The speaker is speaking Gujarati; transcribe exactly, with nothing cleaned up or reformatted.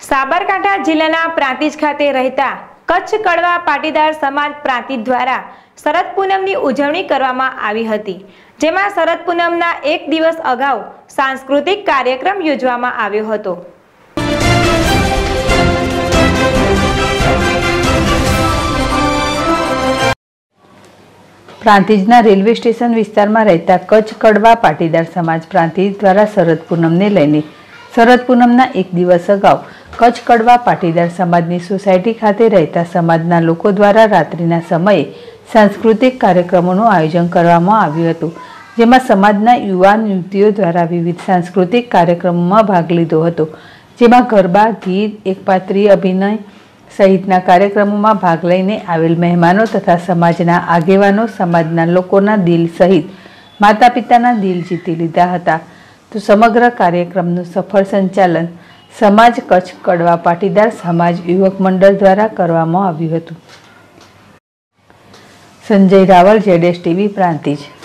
સાબરકાંઠા જિલ્લાના પ્રાંતિજ ખાતે રહેતા કચ્છ કડવા પાટીદાર સમાજ પ્રાંતિજ દ્વારા શરદ પૂનમની ઉજવણી કરવામાં આવી હતી, જેમાં શરદ પૂનમના એક દિવસ અગાઉ સાંસ્કૃતિક કાર્યક્રમ યોજવામાં આવ્યો હતો। પ્રાંતિજના રેલવે સ્ટેશન વિસ્તારમાં રહેતા કચ્છ કડવા પાટીદાર સમાજ પ્રાંતિજ દ્વારા શરદ પૂનમને લઈને શરદ પૂનમના એક દિવસ અગાઉ કચ્છ કડવા પાટીદાર સમાજની સોસાયટી ખાતે રહેતા સમાજના લોકો દ્વારા રાત્રિના સમયે સાંસ્કૃતિક કાર્યક્રમોનું આયોજન કરવામાં આવ્યું હતું, જેમાં સમાજના યુવાન યુવતીઓ દ્વારા વિવિધ સાંસ્કૃતિક કાર્યક્રમોમાં ભાગ લીધો હતો, જેમાં ગરબા, ગીત, એકપાત્રીય અભિનય સહિતના કાર્યક્રમોમાં ભાગ લઈને આવેલ મહેમાનો તથા સમાજના આગેવાનો સમાજના લોકોના દિલ સહિત માતા પિતાના દિલ જીતી લીધા હતા। તો સમગ્ર કાર્યક્રમનું સફળ સંચાલન સમાજ કચ્છ કડવા પાટીદાર સમાજ યુવક મંડળ દ્વારા કરવામાં આવ્યું હતું। સંજય રાવલ, જેડેશ ટીવી, પ્રાંતિજ।